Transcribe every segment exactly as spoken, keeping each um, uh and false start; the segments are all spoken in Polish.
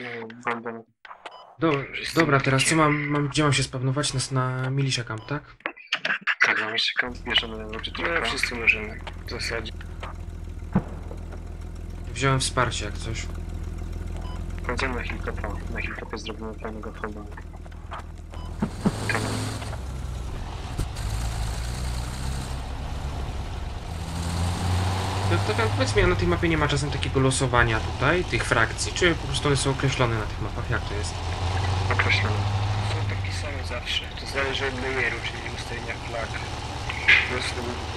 Będę... Do, dobra, teraz co mam, mam, gdzie mam się spawnować? Na, na Militia Camp, tak? Tak, mam jeszcze kamp, bierzemy na lodzie No, trupa. wszyscy możemy, w zasadzie. Wziąłem wsparcie jak coś. Chodzimy na hilltopa. Na hilltopie zrobimy fajnego foba. Kanał. To, to tam powiedz mi, a na tej mapie nie ma czasem takiego losowania tutaj, tych frakcji, czy po prostu one są określone na tych mapach? Jak to jest? Określony. Są takie same zawsze. To zależy od layeru, czyli ustawienia flag. Po prostu...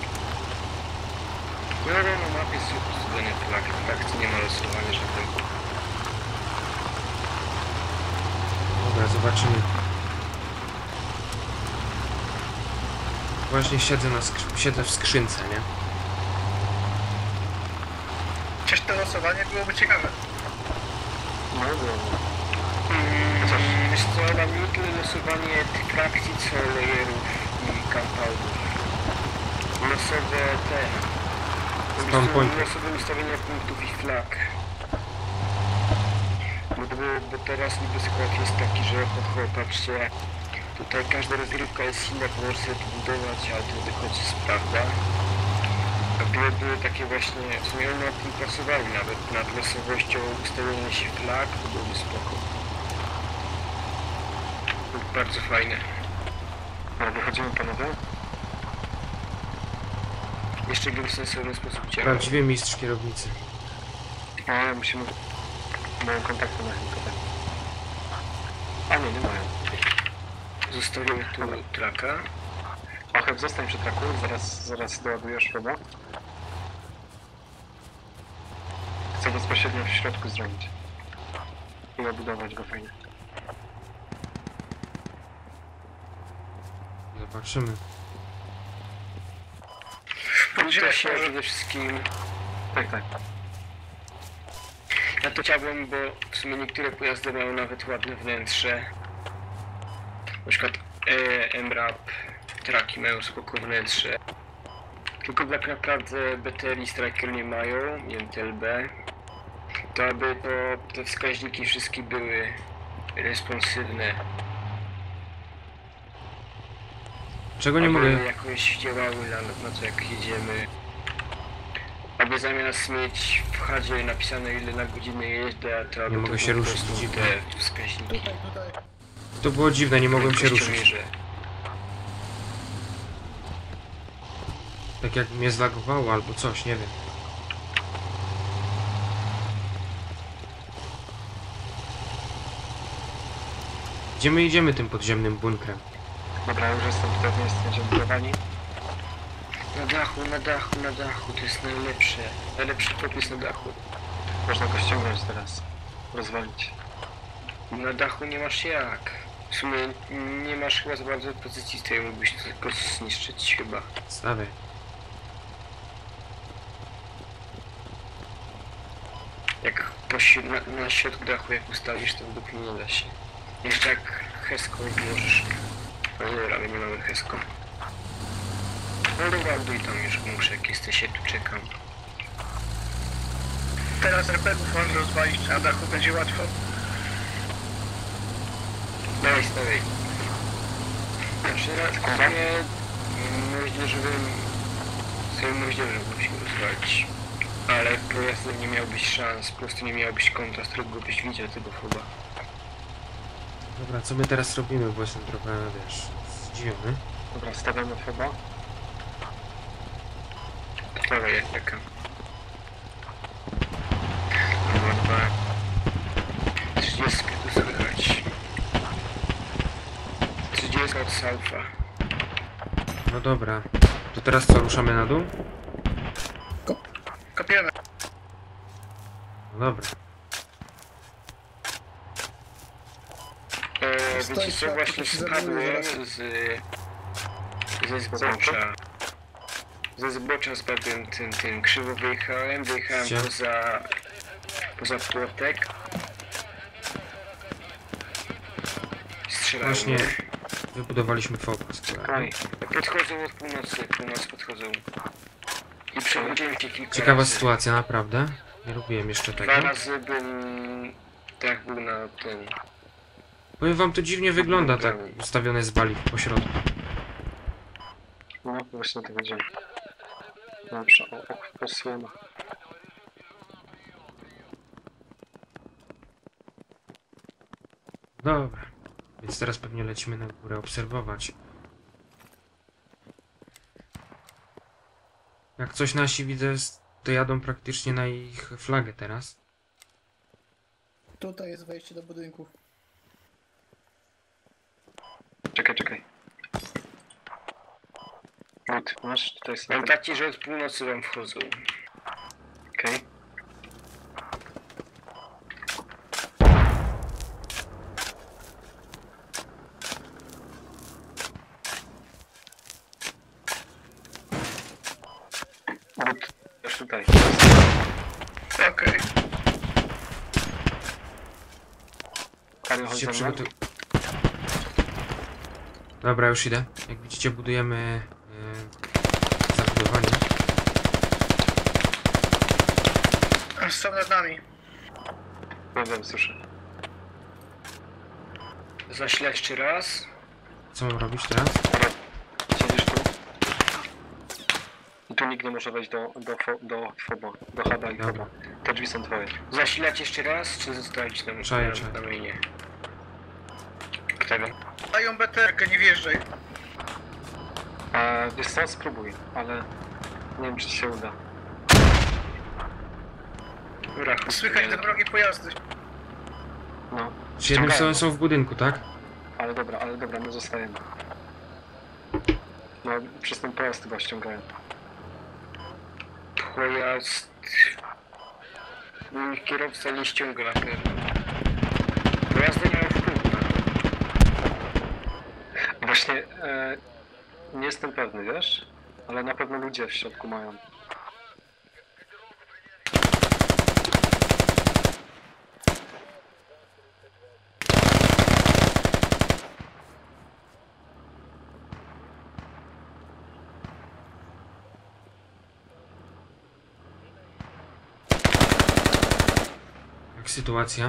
No, no, na mapie są ustawione flag. Frakcji nie ma losowania żadnego. Dobra, zobaczymy. Właśnie siedzę, na skrzy- siedzę w skrzynce, nie? Przecież to losowanie byłoby ciekawe. No, było. Mm, Wiesz co, mam nie tyle losowanie tych frakcji, co layerów i compoundów. Losowe te... Po Spawn prostu pointy. losowe ustawienia punktów i flag. Bo, bo, bo teraz niby skład jest taki, że ho, ho, patrzcie, tutaj każda rozgrywka jest inna, bo możesz sobie to budować, ale to wychodzi z prawda. A były, były takie właśnie, w sumie one nad tym pracowali nawet, nad losowością ustawienia się flag, to byłoby spoko. Bardzo fajne. Ale wychodzimy panowie? Jeszcze bym w sensowny sposób działał. Prawdziwy mistrz kierownicy. No, ale musimy... Mają kontakty na hilltopie. A nie, nie mają. Zostawiłem tu traka. Ocheb, zostań przy traku, zaraz, zaraz doładujesz foba. Chcę bezpośrednio w środku zrobić. I obudować go fajnie. Zobaczymy. To się przede wszystkim... Tak, tak. Ja to chciałbym, bo w sumie niektóre pojazdy mają nawet ładne wnętrze. Na przykład e, M RAP, traki mają spoko wnętrze. Tylko tak naprawdę B T R i Striker nie mają, nie wiem, T L B. To aby to, te wskaźniki wszystkie były responsywne. Czego nie aby mogę... jakoś działały na, na to, jak jedziemy. Aby zamiast mieć w hadzie napisane ile na godzinę jeżdżę, to aby mogę to się było po ruszyć, prostu dziwne. te wskaźniki. Tutaj, tutaj. To było dziwne, nie mogłem się ruszyć. Prędkościomierze. Tak jak mnie zlagowało albo coś, nie wiem. Gdzie my idziemy tym podziemnym bunkrem? Dobra, już jestem tutaj w miejscu, będziemy budowani. Na dachu, na dachu, na dachu, to jest najlepsze. Najlepszy popis na dachu. Można go ściągnąć teraz. Rozwalić. Na dachu nie masz jak. W sumie nie masz chyba za bardzo pozycji z tej, mógłbyś to tylko zniszczyć chyba. Stawiaj. Jak po, si- na, na środku dachu jak ustawisz, to według mnie nie da się. Jeszcze jak Hesko włożysz. No dobra, my nie mamy Hesko. No dobra, buduj tam już muszę, jak jesteś, ja tu czekam. Teraz R P G-ów można rozwalić, na dachu będzie łatwo. Dawaj, stawiaj. Znaczy, na nie... Myślę, żebym... sobie myślę, żebym się rozwalić. Ale pojazdem nie miałbyś szans, po prostu nie miałbyś konta, z którego byś widział tego chyba. Dobra, co my teraz robimy, bo jestem trochę, wiesz, zdziwiony. Dobra, stawiamy foba. Dobra, ja czekam. Dwa, dwa. Trzydziestkę tu słychać. Trzydziestka od Saufa. No dobra. To teraz co, ruszamy na dół? Kopiemy. No dobra. Eee, Stoi wiecie co, światło, właśnie to się zablokuje spadłem zaraz. z... ze zbocza. Ze zbocza spadłem tym, tym, krzywo wyjechałem, wyjechałem Gdzie? poza... poza płotek. Strzelałem. Właśnie wybudowaliśmy foba z kolei. Oj, Podchodzą od północy, północ podchodzą. I przechodziłem się kilka Ciekawa razy. sytuacja, naprawdę. Nie lubiłem jeszcze tego. Dwa razy bym tak był na tym. Powiem wam, to dziwnie wygląda tak ustawione z bali po środku. No, właśnie to widzimy. Dobrze, o, tak posłano. Dobra, więc teraz pewnie lecimy na górę obserwować. Jak coś nasi widzę, to jadą praktycznie na ich flagę teraz. Tutaj jest wejście do budynku. Czekaj, czekaj. Lud, masz tutaj snajper? Pamiętajcie, że od północy wam wchodzą. Okej. Lud, też tutaj. Okej. Kamil, chodź Się za mną. przygotuj. Dobra, już idę. Jak widzicie, budujemy yy, zabudowanie. Są nad nami. No wiem, słyszę. Zaślę jeszcze raz. Co mam robić teraz? Dobra, siedzisz tu. I tu nikt nie może wejść do, do, fo, do fobo, do huba i Dobra. fobo. Te drzwi są twoje. Zasilać jeszcze raz, czy zostawić tam Czaję, na, czaję. na mainie? Którego? Dają B T R-kę, nie wjeżdżaj. A wiesz co, spróbuj, ale nie wiem czy ci się uda. Dobra, Słychać te drogie pojazdy. No, Czy jednym Ściągają. słowem są w budynku, tak? ale dobra, ale dobra, my zostajemy. No, przez ten pojazd chyba ściągają. Pojazd... Mój kierowca nie ściąga na pewno. Pojazdy mają wpływ na to. Właśnie, e, nie jestem pewny, wiesz? Ale na pewno ludzie w środku mają. Jak sytuacja?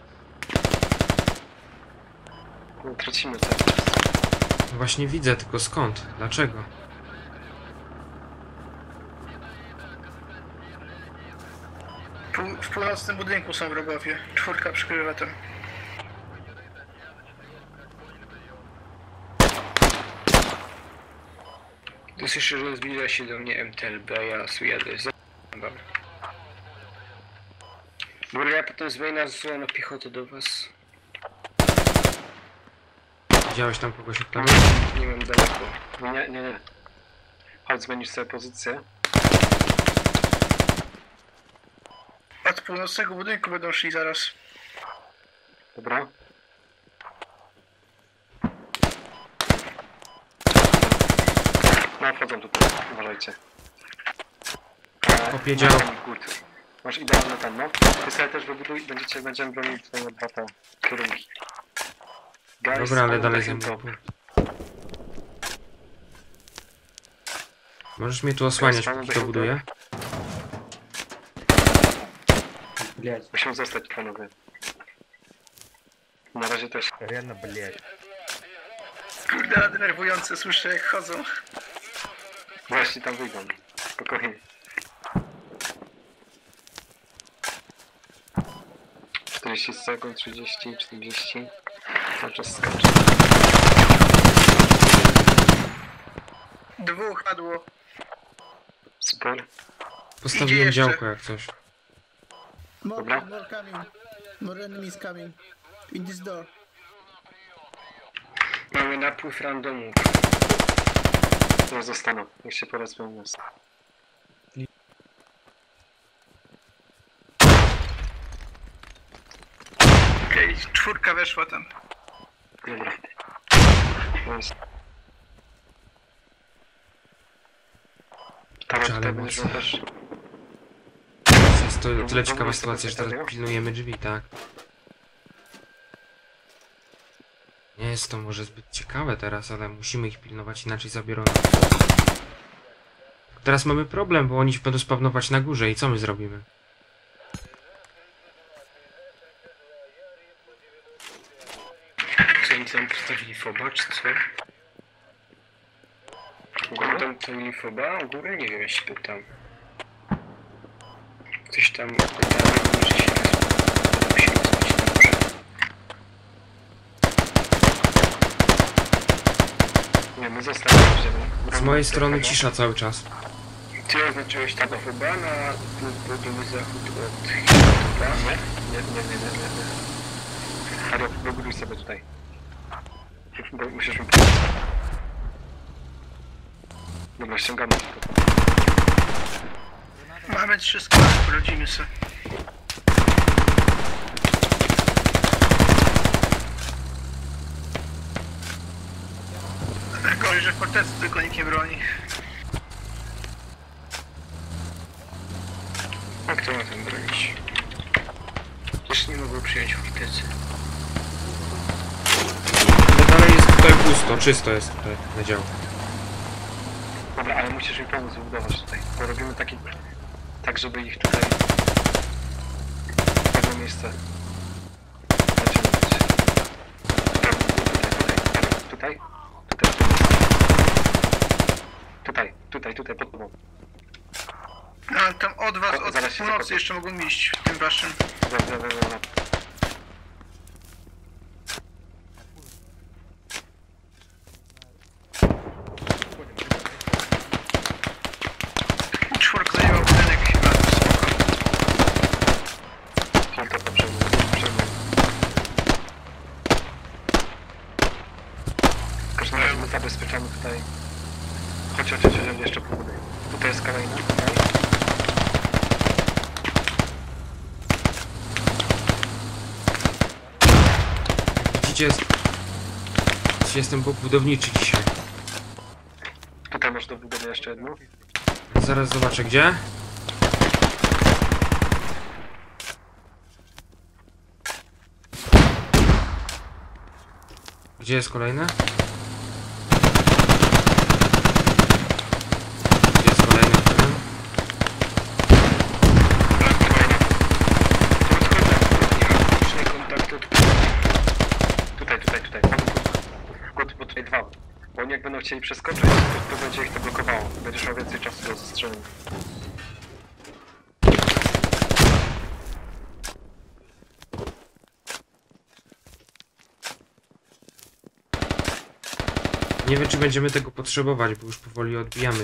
No, tracimy cały czas. No właśnie widzę, tylko skąd? Dlaczego? Pół- W północnym budynku są wrogowie. Czwórka przykrywa ten. To słyszę, że zbliża się do mnie M T L B, ja jadę za... Dobra, ja potem z maina zsyłam na piechotę do was. Widziałeś tam kogoś od tam? Nie mam daleko. Nie, nie, nie. Chodź, zmienisz sobie pozycję. Od północnego budynku będą szli zaraz. Dobra. No, wchodzą tutaj, uważajcie. E, Powiedział. Good. Masz idealny ten, no. Ty sobie też wybuduj, będziecie, będziemy bronić twoje dwa te kierunki. Guys, Dobra, ale on dalej the ze mną. hilltop. Możesz mnie tu osłaniać, Guys, póki on to the buduję? Блять, Musimy zostać, panowie. Na razie też. реально, блять. Kurde, ale denerwujące, słyszę jak chodzą. Właśnie tam wyjdą. Spokojnie. czterdzieści sekund, trzydzieści, czterdzieści. Cały czas skacze. Dwóch padło. Super. Postawiłem jeszcze. działko jak coś. More, Dobra. more coming. More enemies coming. In this door. Mamy napływ randomów. Nie zostaną. Niech się porozmawiam u nas. Okej, czwórka weszła tam. Dobra. Nice. Teraz Ale tutaj moc. będziesz miał też... Jest to tyle ciekawa sytuacja, że teraz pilnujemy drzwi, tak? Nie jest to może zbyt ciekawe teraz, ale musimy ich pilnować, inaczej zabiorą nam. Teraz mamy problem, bo oni będą spawnować na górze i co my zrobimy? Oni tam postawili foba, czy co? Oni tam postawili foba? U góry? Nie wiem, ja się pytam. Ktoś tam pytał, że się musi się rozpocząć. Nie, my zostajemy, żeby... Z mojej strony cisza cały czas. Ty oznaczyłeś tego chyba na południowy zachód od Hiltopa? Nie, nie, nie, nie, nie, nie, nie. Hario, wybuduj sobie tutaj. Bo musisz mi pomóc. Dobra, ściągamy to. Mamy trzy składy, poradzimy sobie. Gorzej, że w fortecy tylko nikt nie broni. A kto ma tam bronić? Jeszcze nie mogą przyjąć fortecy. Ale dalej jest tutaj pusto, czysto jest tutaj na działku. Dobra, ale musisz mi pomóc wybudować tutaj. Bo robimy taki... Tak, żeby ich tutaj... w pewne miejsce... Będziemy mieć. Tutaj, tutaj, tutaj. Tutaj, tutaj, tutaj, pod tobą. No, ale tam od was, O, od zaraz się północy zakopię. jeszcze mogą iść w tym waszym. Dobra, dobra, dobra. Czwórka zajęła budynek chyba, spoko. Piąta to przejmuje, przejmuje. W każdym razie my zabezpieczamy tutaj... Chodź, chodź, chodź, chodź, jeszcze pół budynek. Tutaj jest kolejna, tutaj. Widzicie, jest... jestem budowniczy dzisiaj. Tutaj masz do budowy jeszcze jedną. Zaraz zobaczę gdzie. Gdzie jest kolejne? Gdzie jest kolejny? Ten? Kontakt od... Tutaj, tutaj, tutaj. Gut, bo tutaj dwa. Bo oni jak będą chcieli przeskoczyć, to, to będzie ich to blokowało. Będziesz miał więcej czasu do zastrzelenia. Nie wiem czy będziemy tego potrzebować, bo już powoli odbijamy.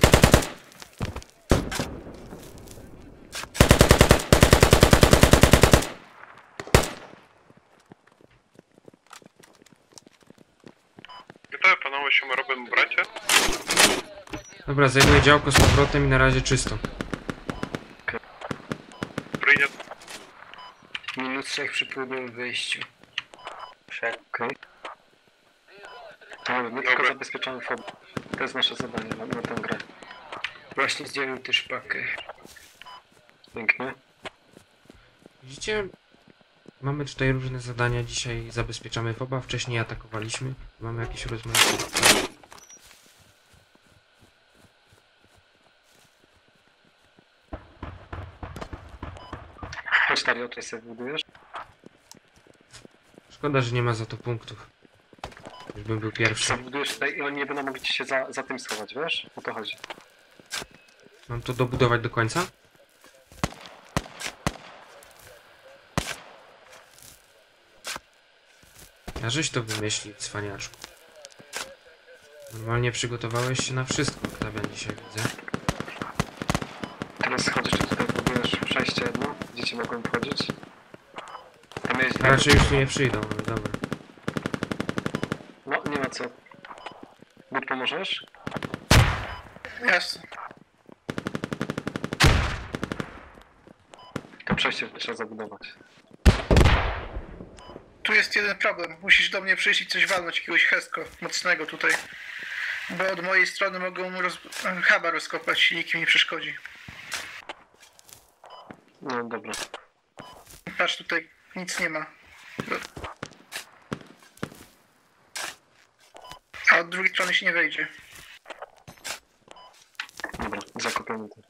Вітаю, панове, що ми робимо, браття? Dobra, zajmuję działko z powrotem i na razie czysto. Прийнято. Minus trzech przy próbnym wyjściu. Okej. Okay. My tylko zabezpieczamy fob. To jest nasze zadanie na, na tę grę. Właśnie zdjąłem też pakę. Pięknie. Widzicie? Mamy tutaj różne zadania. Dzisiaj zabezpieczamy foba, wcześniej atakowaliśmy. Mamy jakieś rozmaite... Chodź Dario, tutaj sobie budujesz. Szkoda, że nie ma za to punktów. Już bym był pierwszy. Sobie budujesz tutaj i oni nie będą mogli ci się za, za tym schować, wiesz? O to chodzi. Mam to dobudować do końca? A żeś to wymyślił, cwaniaczku. Normalnie przygotowałeś się na wszystko, Oktawian, dzisiaj widzę. Teraz schodzisz i tutaj budujesz przejście jedno, gdzie ci mogą wchodzić. Tam jest A raczej już tu nie przyjdą, ale dobra. No, nie ma co. Bud, pomożesz? Jasne. To przejście trzeba zabudować. Tu jest jeden problem. Musisz do mnie przyjść i coś walnąć, jakiegoś hesko mocnego tutaj. Bo od mojej strony mogą roz... huba rozkopać i nikt mi nie przeszkodzi. No dobra. Patrz, tutaj nic nie ma. A od drugiej strony się nie wejdzie. Dobra, zakopiemy to.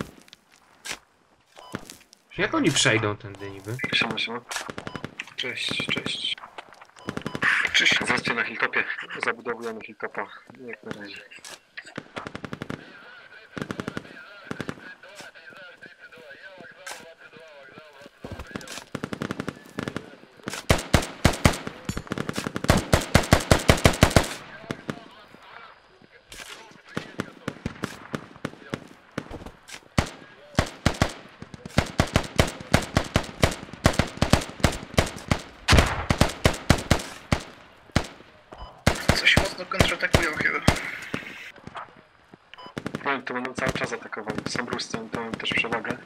Jak oni przejdą tędy niby? Siema, siema. Cześć, cześć. Czy się... Zaraz Zresztą na hilltopie. Zabudowujemy hilltopa. Jak na razie. Coś mocno kontratakują chyba. Powiem, to będą cały czas atakowali. Są ruscy, to mają też przewagę.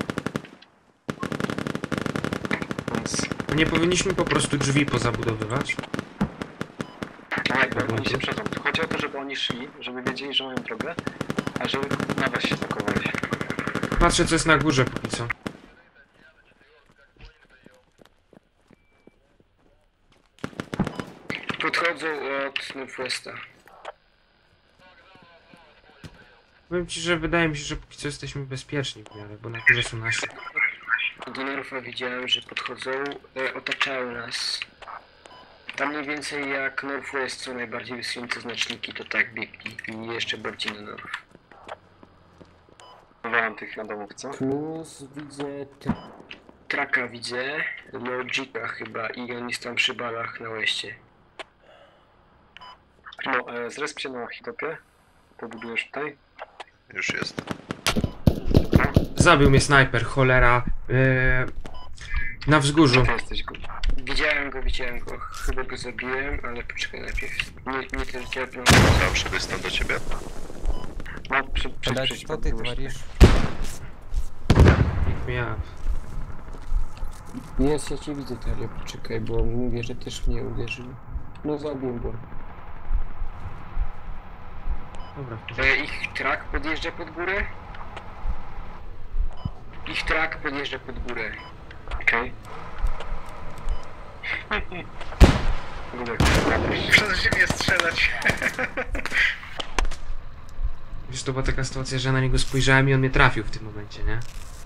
Więc A nie powinniśmy po prostu drzwi pozabudowywać? nie, bo oni się przedzą. Chodzi o to, żeby oni szli, żeby wiedzieli, że mają drogę, a żeby na was się atakowali. Patrzę, co jest na górze póki co. Podchodzą od Northwesta. Powiem ci, że wydaje mi się, że póki co jesteśmy bezpieczni w miarę, bo na górze są nasi. Do Norfa widziałem, że podchodzą, e, otaczają nas. Tam mniej więcej jak Northwest są najbardziej wysunięte znaczniki, to tak biegli i jeszcze bardziej na North. Walam tych randomów, co? Plus widzę te... Traka widzę, Logika chyba i on jest tam przy balach na westie. No, e, zresp się na hilltopie. Pobudujesz tutaj. Już jest. No, Zabił mnie snajper, cholera. Yy, na wzgórzu. ty jesteś go. Widziałem go, widziałem go, chyba go zabiłem, ale poczekaj najpierw. Nie, nie ten dziabną. Zawsze wystąp do ciebie. No, przy, przy, Блядь, przy, что ты творишь? Pick me up. Jest, ja cię widzę, Talia, poczekaj, bo mówię, że też mnie uderzył. No zabił go. Dobra. E, ich trak podjeżdża pod górę? Ich trak podjeżdża pod górę. Okej. Ludek, Przez ziemię strzelać. Wiesz, to była taka sytuacja, że na niego spojrzałem i on mnie trafił w tym momencie, nie?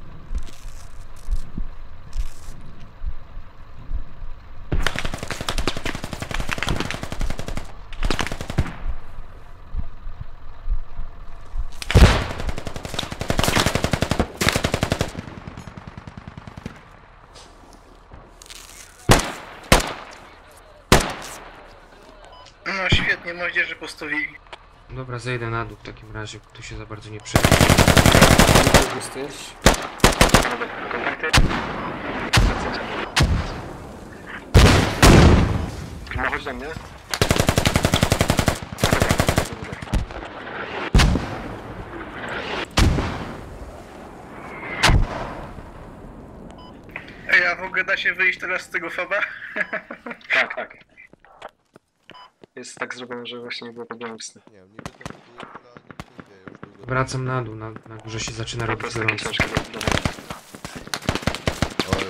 No świetnie, moździerze postawili. Dobra, zejdę na dół w takim razie, bo tu się za bardzo nie przyda. Gdzie jesteś? Ludek, kontakty. No, chodź do mnie. Dobra, Ludek. Ej, a w ogóle da się wyjść teraz z tego foba? Tak, tak. Jest tak zrobione, że właśnie nie było problemu z tym. Nie, niby to było dla nich nie już długo. Wracam na dół, na, na górze się zaczyna No, to robić jest takie gorąco. ciężkie do budowania. Oj,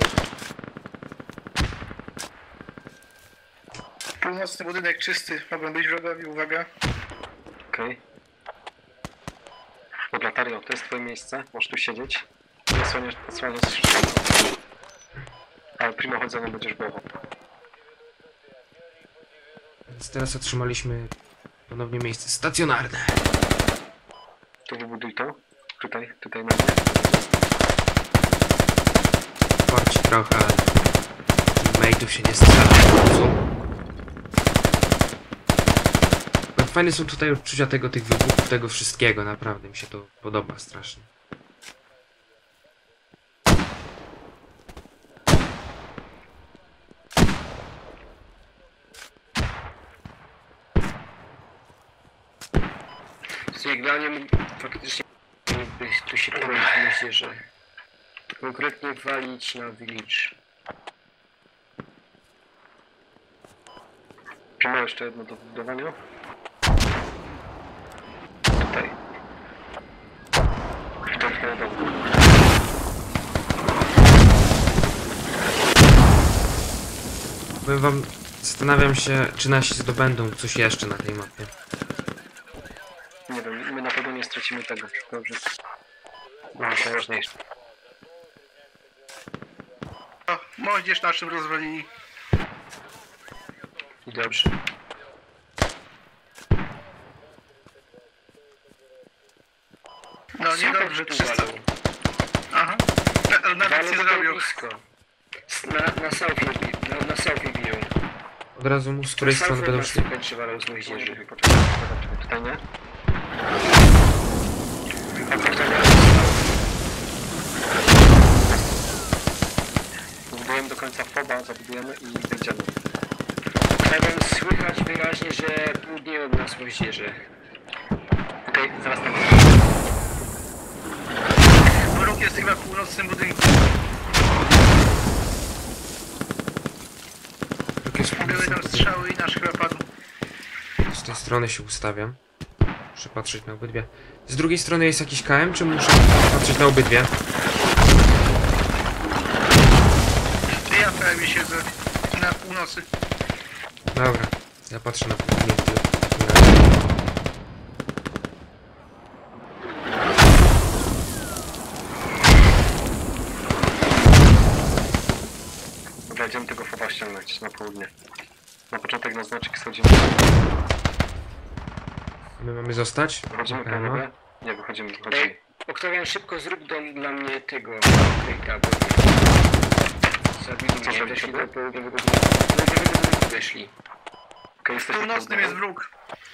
Północny budynek czysty, mogą być wrogowi, uwaga. Okej. Dobra, Tario, to jest twoje miejsce, możesz tu siedzieć. Zasłaniasz, zasłaniasz wszystko. Ale Primo, chodź za mną, będziesz głową. Więc teraz otrzymaliśmy ponownie miejsce stacjonarne. Tu wybuduj to. Tutaj, tutaj na mnie. Porci trochę, ale teammateów się nie strzela. Fajne są tutaj odczucia tego, tych wybuchów, tego wszystkiego, naprawdę mi się to podoba strasznie. Jak dla mnie faktycznie mógłby tu się powiedzieć, myślę, że konkretnie walić na village. Primo, jeszcze jedno do budowania. Tutaj. To na dole. Powiem wam, zastanawiam się, czy nasi zdobędą coś jeszcze na tej mapie. Nie wiem, my na pewno nie stracimy tego. Dobrze. No, to ważniejsze. O, moździerz naszym rozwalili. I dobrze. Dobrze, tu trzysta. walą. Aha. Na, nawet Walą nie tutaj zrobił. blisko. S- Na, na southie, bi- na, na southie biją. Od razu mu z której strony będą szli. Kończy walą z moździerzy. Poczekaj, poczekaj, tutaj nie? A to kto nie Zbudujemy do końca foba, zabudujemy i wyjdziemy. Chciałbym słychać wyraźnie, że południe od nas moździerze. Okej, zaraz tam. Wróg jest chyba w północnym budynku. Jakieś Były tam strzały i nasz chyba padł. Z tej strony się ustawiam. Muszę patrzeć na obydwie. Z drugiej strony jest jakiś K M, czy muszę patrzeć na obydwie? Ja prawie siedzę na północy. Dobra, ja patrzę na południe w tym- w takim razie. Dobra, idziemy tego foba ściągnąć na południe. Na początek na znaczek schodzimy. My mamy zostać? Wychodzimy, Okej, panowie? Nie, wychodzimy, wychodzimy. Ej, Oktawian, szybko zrób do, dla mnie tego kryjka, bo zabili Co mnie, zrobić weszli sobie? do południowego budynku. Południowego budynku weszli. Okej, W jesteśmy północnym jest wróg.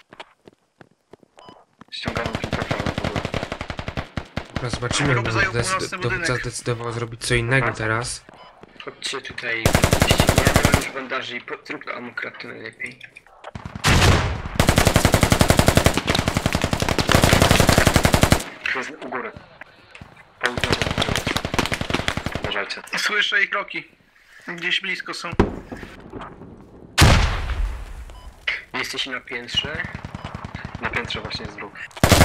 Ściągamy filtrofala w ogóle. Dobra, zobaczymy, Wróg bo zajął zdec- północny dowódca budynek. zdecydował zrobić co innego teraz. Chodźcie tutaj, ja mam już bandaży i po- zrób to amokrat, to najlepiej. Tu jest u góry. Południowo do tyłu. Uważajcie. Słyszę ich kroki. Gdzieś blisko są. Jesteście na piętrze. Na piętrze właśnie jest wróg.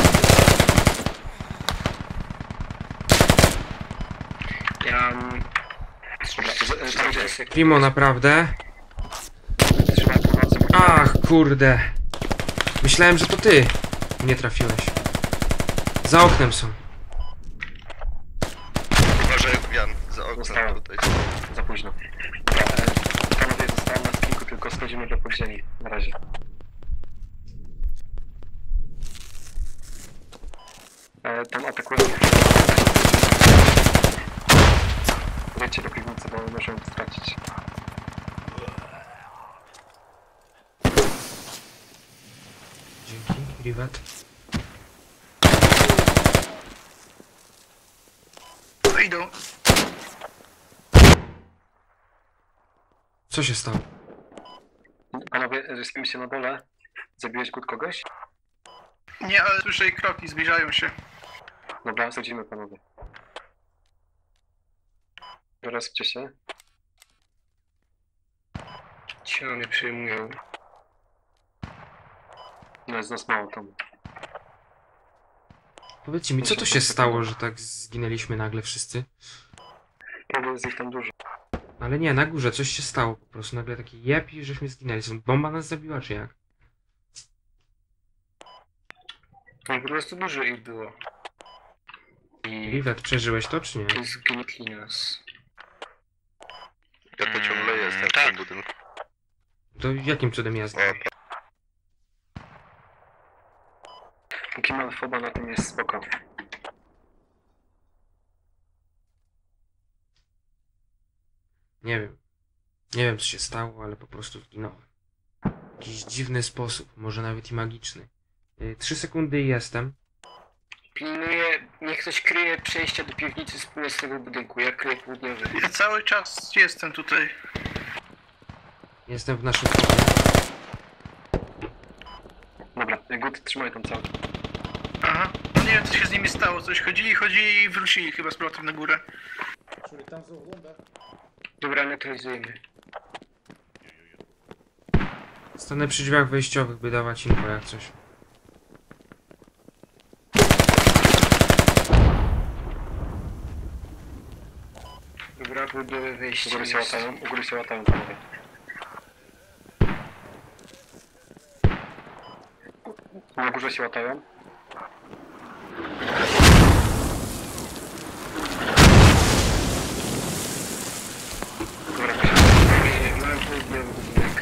Ja mam... Primo, naprawdę? Trzymaj pomocy. Ach, kurde. Myślałem, że to ty. Nie trafiłeś. Za oknem są. Uważaj, Jan, za oknem Zostałem. tutaj. Za późno. Dobra, e, panowie, zostałem na skinku, tylko schodzimy do podziemi. Na razie. E, tam atakują. Wiecie do piwnicy, bo możemy to stracić. Dzięki, Rivet. Idą. Co się stało? Panowie, ryskimy się na dole. Zabiłeś gut kogoś? Nie, ale słyszę ich kroki, zbliżają się. Dobra, schodzimy, panowie. Rozpcie się. Ci mnie przejmują. No jest nas mało tam. Powiedzcie mi, co to się stało, że tak zginęliśmy nagle wszyscy? Prawie jest ich tam dużo. Ale nie, na górze coś się stało po prostu. Nagle taki jeb i żeśmy zginęli. Bomba nas zabiła, czy jak? No po prostu dużo ich było. I Rivet, przeżyłeś to, czy nie? zgnietli nas. Ja to ciągle jestem w tym budynku. To jakim cudem ja zginąłem? Póki mamy foba, na tym jest spoko. Nie wiem. Nie wiem, co się stało, ale po prostu zginąłem. W jakiś dziwny sposób, może nawet i magiczny. Yy, Trzy sekundy i jestem. Pilnuję, niech ktoś kryje przejścia do piwnicy z północnego budynku, ja kryję południowy. Ja cały czas jestem tutaj. Jestem w naszym pokoju. Dobra, gut, trzymaj tam cały. Aha. No nie wiem, co się z nimi stało. Coś chodzili, chodzili i wrócili chyba z powrotem na górę. Dobra, neutralizujemy. Stanę przy drzwiach wejściowych, by dawać info jak coś. Dobra, południowe U wejście góry się jest. łatają, u góry się łatają, panowie. Na górze się łatają. Dobra, Nie, mam południowy budynek.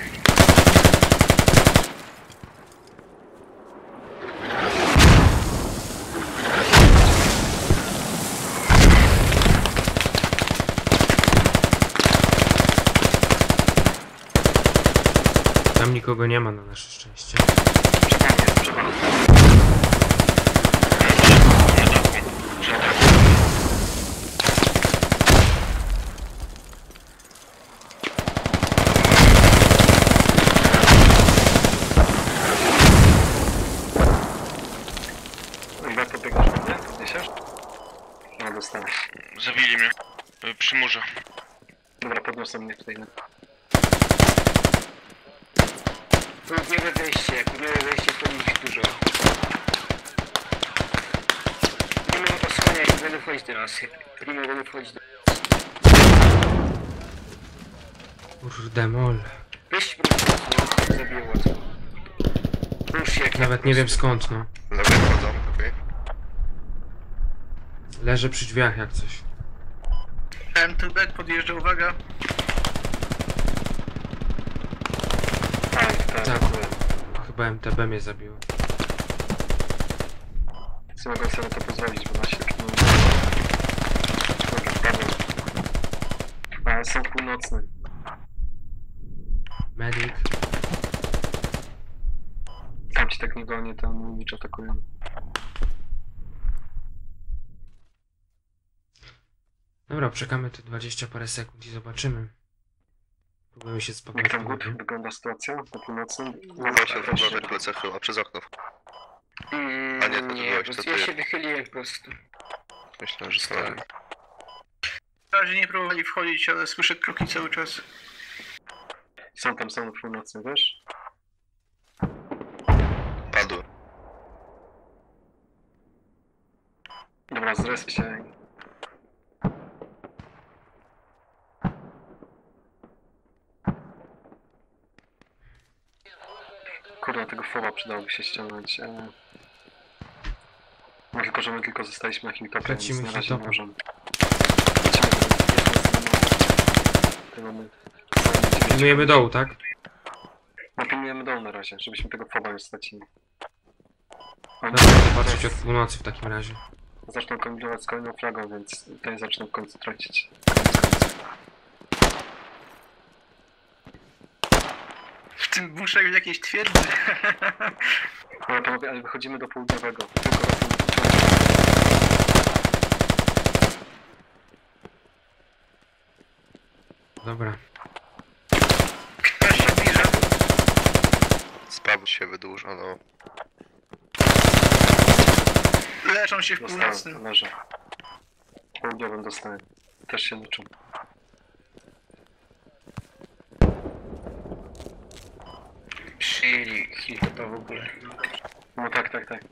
Tam nikogo nie ma na nasze szczęście. Przed nami jest, przed nami. Chyba pobiegniesz do mnie? Podniesiesz? No, dostałeś. Zabili mnie. Przy murze. Dobra, podniosą mnie tutaj. Południowe wejście, południowe wejście to ich dużo. Primo osłania i będą wchodzić do nas. Primo będą wchodzić do Kurde mol. Weź po prostu, zabiję łatwo. Rusz jak Nawet nie wiem skąd, no. Lewej wchodzą, okej. Leżę przy drzwiach jak coś. M two back podjeżdża, uwaga. Tak, tak. Tak. Chyba M T B mnie zabiło. Co mogę sobie to pozwolić, bo na świetnie. Ale są północne. Medic. Tam ci tak nie gonię, tam nicz atakują. Dobra, czekamy te dwadzieścia parę sekund i zobaczymy. Próbujemy się spakować. Jak tam Gut wygląda sytuacja na północnym? Udało się chyba w plecach chyba, przez okno. Mm, A nie, to nie, byłeś, po to prostu ty. ja się wychyliłem po prostu. Myślę, że stoi. Na razie nie próbowali wchodzić, ale słyszę kroki cały czas. Są tam, są na północnym, wiesz? Padł. Dobra, zresp się. Kurwa, tego foba przydałoby się ściągnąć. E... No tylko, że my tylko zostaliśmy na hilltopie, więc Lecimy na razie nie hilltopem. możemy. Lecimy tego my. Pilnujemy dołu, tak? No pilnujemy dół na razie, żebyśmy tego foba nie stracili. Oni Dobra, zobaczyć od północy w takim razie. zaczną kombinować z kolejną flagą, więc tutaj zaczną w końcu tracić. Koniec końców. W tym bunkrze jakiejś twierdzy. No panowie, ale wychodzimy do południowego. Tylko do południowego. Dobra. Ktoś się zbliża. Spawn się wydłuża, no. Leczą się w Dostałem, północnym. leżę. W południowym dostałem. Też się liczą. Przyjęli hilltopa w ogóle. No tak, tak, tak.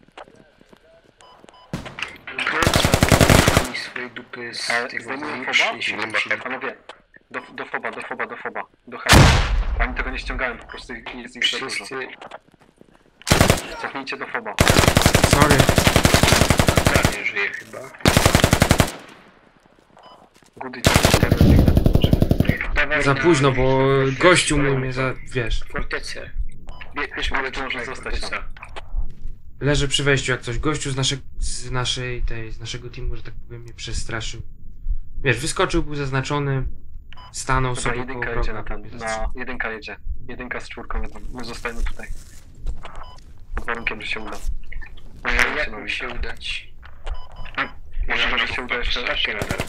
Proszę, mi swoje dupy z Ale tych zdejmują wodów foba? i się Bomba wrócili. Panowie, do, do foba, do foba, do foba. Do heli. Oni tego nie ściągają, po prostu ich- jest ich za dużo. Wszyscy Cofnijcie do foba. Sorry. prawie żyje chyba. Good idzie cztery biegnę. Dawaj Za na- późno, bo fortecę. gościu mój mnie za... wiesz. Fortecę. Bie- Bierz Ale mnie to może do zostać tam. forteca. Leżę przy wejściu jak coś. Gościu z, nasze, z naszej tej, z naszego teamu, że tak powiem, mnie przestraszył. Wiesz, wyskoczył, był zaznaczony. Stanął Dobra, sobie koło jedynka jedzie na progu. ten, na... Jedynka jedzie. Jedynka z czwórką jedą. My zostajemy tutaj. Pod warunkiem, że się uda. No ja Jak się mi robi. się udać? Może, że się uda jeszcze raz. Tak, nadal.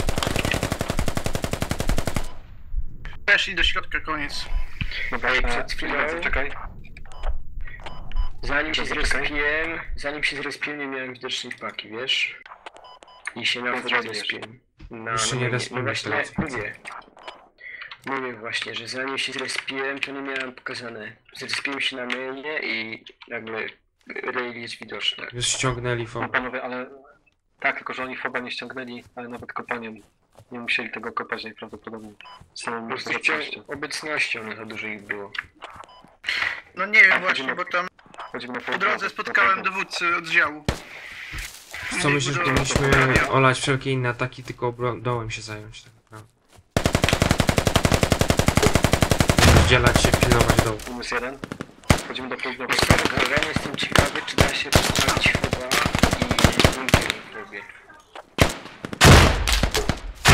Weszli do środka, koniec. Dobra, Ej, e, przed chwilą- chwilę, czekaj. Zanim się Dobra, czekaj. zrespiłem, zanim się zrespiłem, nie miałem widocznej paki, wiesz? I się na To wóz zrobisz. zrespiłem. Na, Już się no, nie no respimy właśnie, teraz. mówię. Mówię właśnie, że zanim się zrespiłem, to nie miałem pokazane. Zrespiłem się na mainie i nagle rail jest widoczna. Już ściągnęli No fob. panowie, ale... Tak, tylko że oni foba nie ściągnęli, ale nawet kopaniem. Nie musieli tego kopać najprawdopodobniej. Samą Po prostu obecnością. obecnością no, za dużo ich było. No nie wiem Tak, właśnie, chodzimy- bo tam Chodzimy na po południe. drodze spotkałem dowódcę oddziału. Co myślisz, że Biegł do- powinniśmy olać wszelkie inne ataki, tylko obro- dołem się zająć tak naprawdę. Rozdzielać się, pilnować dołu. Minus jeden. Wchodzimy do południowego. Ja jestem ciekawy, czy da się postawić chyba i bunkier robię.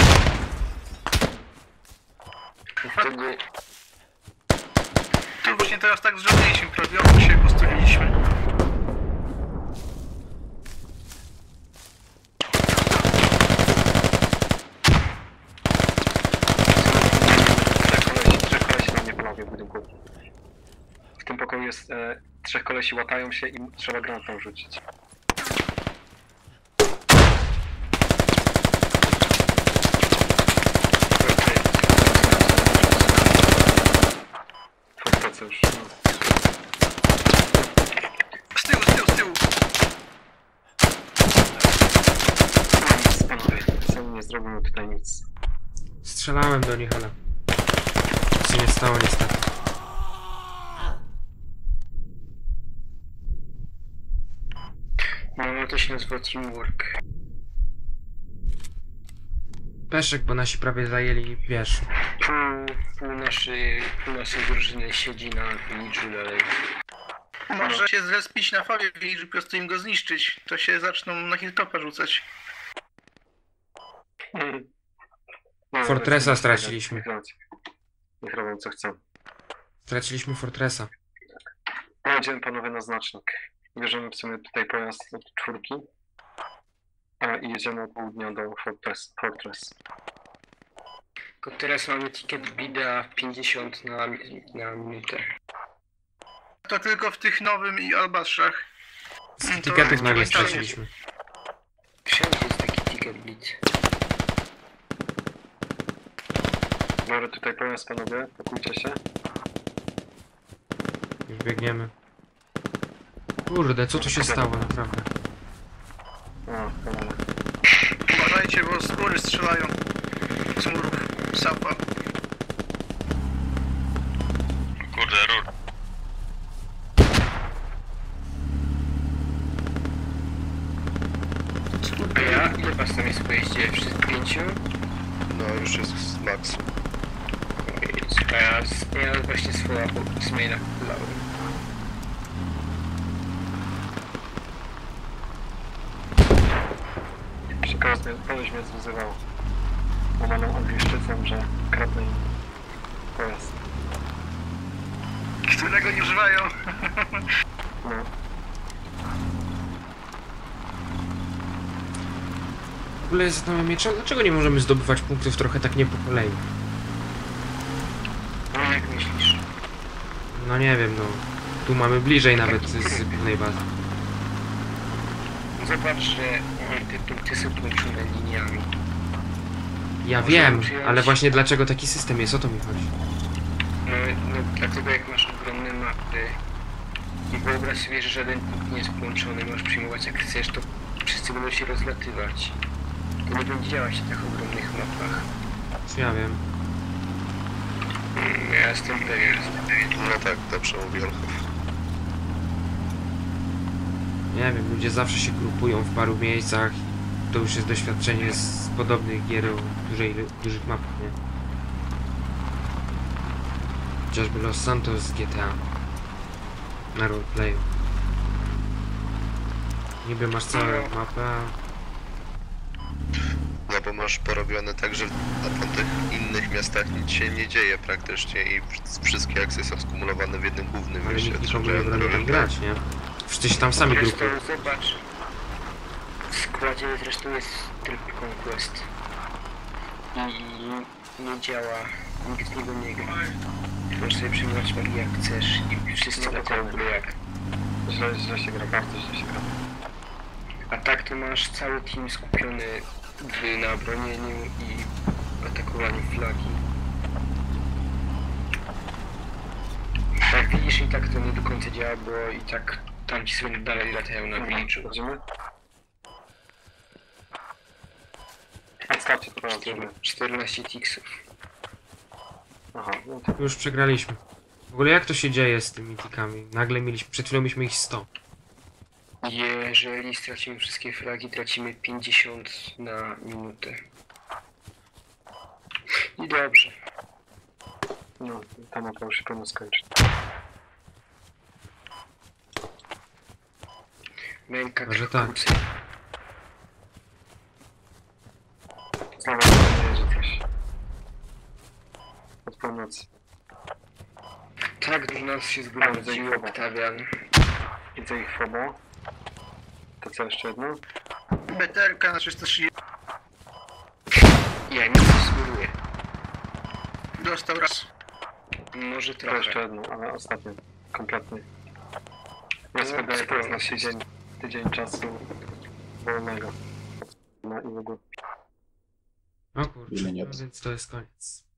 Wtedy Tu właśnie właśnie teraz tak zrobiliśmy, prawie się postawiliśmy. Trzech kolesi, trzech kolesi na mnie panowie w budynku. W tym pokoju jest e, trzech kolesi, łatają się i trzeba granatą rzucić. Fortecę już. No. Z tyłu, z tyłu, z tyłu. Nic, panowie, sam nie zrobimy tutaj nic. Strzelałem do nich, ale nic się nie stało niestety. No, to się nazywa teamwork. Peszek, bo nasi prawie zajęli, wiesz, Pół, pół, naszej, pół naszej drużyny siedzi na village'u dalej. Może się zrespić na fabie i po prostu im go zniszczyć. To się zaczną na hilltopa rzucać. No, Fortressa niech- straciliśmy. Niech, niech, niech robią co chcą. straciliśmy Fortressa. Pojedziemy panowie na znacznik. Bierzemy w sumie tutaj pojazd od czwórki. A i jedziemy od południa do Fortress. Fortress. Tylko teraz mamy ticket bida pięćdziesiąt na, na minutę. To tylko w tych nowym i albaszach. Z To tiketów nagle pamiętamy. straciliśmy. Wszędzie jest taki ticket bid. Biorę tutaj pojazd panowie, pakujcie się. Już biegniemy. Kurde, co tu się stało naprawdę? O, panowie. Uważajcie, bo z góry strzelają. Z murów. Sapa. Kurde, rur. A ja? Ile was tam jest w pojeździe? Wszyscy pięciu? No już jest z maksu. A ja, z- ja właśnie swoja z maila kulałem. Przekaz mnie, koleś mnie zwyzywał łamaną angielszczycą, że kradnę im pojazd. Którego nie używają. No. W ogóle zastanawiam się, czemu- dlaczego nie możemy zdobywać punktów trochę tak nie po kolei? No jak myślisz? No nie wiem, no. Tu mamy bliżej nawet z, z głównej bazy. Zobacz, że mm, te punkty są połączone liniami. Ja Możemy wiem, przyjąć- ale właśnie dlaczego taki system jest, o to mi chodzi. No, no dlatego jak masz ogromne mapy i wyobraź sobie, że żaden punkt nie jest połączony, możesz przyjmować jak chcesz, to wszyscy będą się rozlatywać. To nie będzie działać na tak ogromnych mapach. Co ja wiem. Mm, Ja jestem pewien. No tak, dobrze mówi Olchow. Nie wiem, ludzie zawsze się grupują w paru miejscach. To już jest doświadczenie z podobnych gier o dużej, dużych mapach, nie? Chociażby Los Santos z G T A. Na roleplayu. Niby masz całą mapę, a No bo masz porobione tak, że na tamtych innych miastach nic się nie dzieje praktycznie i w- wszystkie akcje są skumulowane w jednym głównym ale mieście. nikt nikomu nie Trzeba broni tam robić- grać, nie? Wszyscy się tam sami grupują. Zresztą zobacz. W składzie zresztą jest tylko Conquest. I nie działa, nikt z niego nie gra. Możesz sobie przyjmować magię jak chcesz i wszyscy No latają dokładnie. byle jak. Źle, źle się gra, bardzo źle się gra. A tak to masz cały team skupiony w, na bronieniu i atakowaniu flagi. Jak widzisz i tak to nie do końca działa, bo i tak tamci sobie dalej latają na village'u. Chodzimy? Odstawcie to teraz, żeby... czternaście tiksów. Aha, no to Już przegraliśmy. W ogóle jak to się dzieje z tymi tikami? Nagle mieliśmy, przed chwilą mieliśmy ich sto. Jeżeli stracimy wszystkie flagi, tracimy pięćdziesiąt na minutę. I dobrze. no, ta mapa już się pewno skończy. Męka Może tak. krócej. Znowu nie jedzie coś. Od północy. Tak, dużo nas się zgromadziło, Oktawian. Widzę ich fobo. To co, jeszcze jedno? B T R K na trzysta trzydzieści. Ja nie zasługuję. Dostał raz. Może To jeszcze trochę. jedno, ale ostatnie. Kompletnie. Jest No, wydaje teraz na sporo. tydzień, tydzień czasu wolnego. No i w ogóle. O kurczę, no więc to jest koniec.